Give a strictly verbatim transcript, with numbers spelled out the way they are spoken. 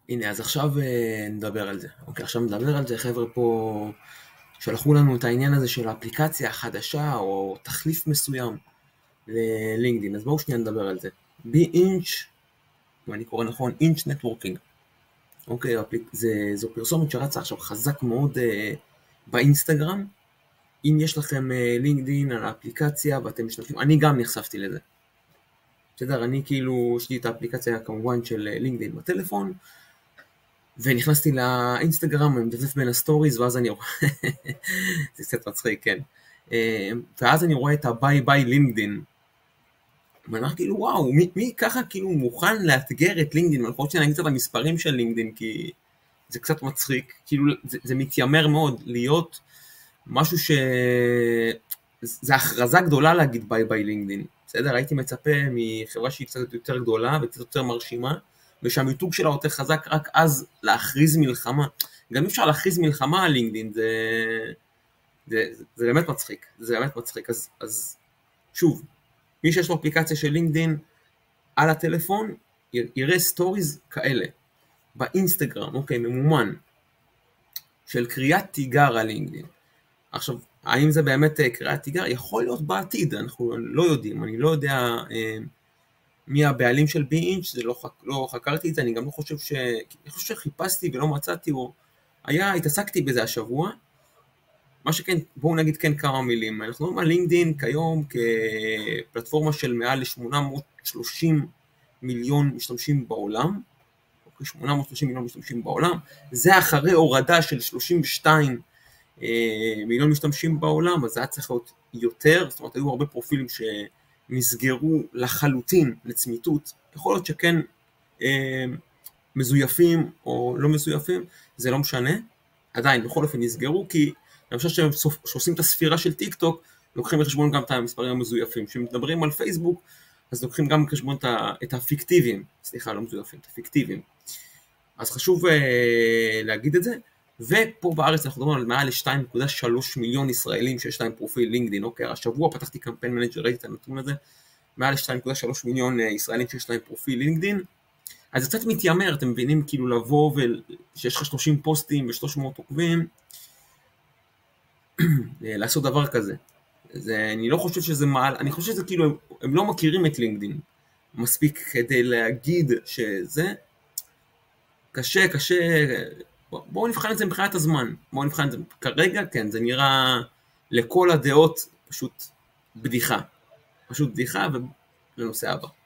הנה, אז עכשיו אה, נדבר על זה. אוקיי, עכשיו נדבר על זה, חבר'ה פה שלחו לנו את העניין הזה של האפליקציה החדשה, או תחליף מסוים ללינקדין. אז בואו שנייה נדבר על זה. בי-אינץ', אם אני קורא נכון, אינץ' נטוורקינג. אוקיי, זה, זו פרסומת שרצה עכשיו חזק מאוד אה, באינסטגרם. אם יש לכם אה, לינקדין על האפליקציה ואתם משתמשים, אני גם נחשפתי לזה. בסדר, אני כאילו, יש לי את האפליקציה כמובן של לינקדין בטלפון, ונכנסתי לאינסטגרם, ומדפדף בין הסטוריז, ואז אני רואה, זה קצת מצחיק, כן. ואז אני רואה את הביי ביי לינקדין, ואני אומר כאילו, וואו, מי, מי ככה כאילו מוכן לאתגר את לינקדין? ואני חושב שאני אגיד קצת המספרים של לינקדין, כי זה קצת מצחיק, כאילו זה, זה מתיימר מאוד להיות משהו ש... זה הכרזה גדולה להגיד ביי ביי לינקדין, בסדר? הייתי מצפה מחברה שהיא קצת יותר גדולה וקצת יותר מרשימה, ושהמיתוג שלה יותר חזק, רק אז להכריז מלחמה. גם אי אפשר להכריז מלחמה על לינקדין, זה, זה, זה, זה באמת מצחיק, זה באמת מצחיק. אז, אז שוב, מי שיש לו אפליקציה של לינקדין על הטלפון, יראה סטוריז כאלה, באינסטגרם, אוקיי, ממומן, של קריאת תיגר על לינקדין. עכשיו, האם זה באמת קריאת תיגר? יכול להיות בעתיד, אנחנו לא יודעים, אני לא יודע אה, מי הבעלים של בי-אינץ', לא, חק, לא חקרתי את זה, אני גם לא חושב ש... אני חושב שחיפשתי ולא מצאתי, או היה, התעסקתי בזה השבוע, מה שכן, בואו נגיד כן כמה מילים, אנחנו רואים על לינקדין כיום כפלטפורמה של מעל ל-שמונה מאות ושלושים מיליון משתמשים בעולם, שמונה מאות ושלושים מיליון משתמשים בעולם, זה אחרי הורדה של שלושים ושתיים מיליון משתמשים בעולם, אז זה היה צריך להיות יותר, זאת אומרת, היו הרבה פרופילים שנסגרו לחלוטין לצמיתות, יכול להיות שכן אה, מזויפים או לא מזויפים, זה לא משנה, עדיין בכל אופן נסגרו, כי אני חושב שעושים את הספירה של טיק טוק, לוקחים לחשבון גם את המספרים המזויפים, כשמדברים על פייסבוק, אז לוקחים גם לחשבון את הפיקטיביים, סליחה, לא מזויפים, את הפיקטיביים, אז חשוב אה, להגיד את זה, ופה בארץ אנחנו מדברים על מעל ל-שתיים נקודה שלוש מיליון ישראלים שיש להם פרופיל לינקדין, אוקיי, השבוע פתחתי קמפיין מנג'ר, ראיתי את הנתון הזה, מעל ל-שתיים נקודה שלוש מיליון ישראלים שיש להם פרופיל לינקדין, אז זה קצת מתיימר, אתם מבינים, כאילו לבוא ושיש לך שלושים פוסטים ו-שלוש מאות עוקבים, לעשות דבר כזה. זה, אני לא חושב שזה מעל, אני חושב שזה כאילו, הם, הם לא מכירים את לינקדין, מספיק כדי להגיד שזה, קשה, קשה, בואו נבחן את זה מבחינת הזמן, בואו נבחן את זה, כרגע כן, זה נראה לכל הדעות פשוט בדיחה, פשוט בדיחה ולנושא הבא.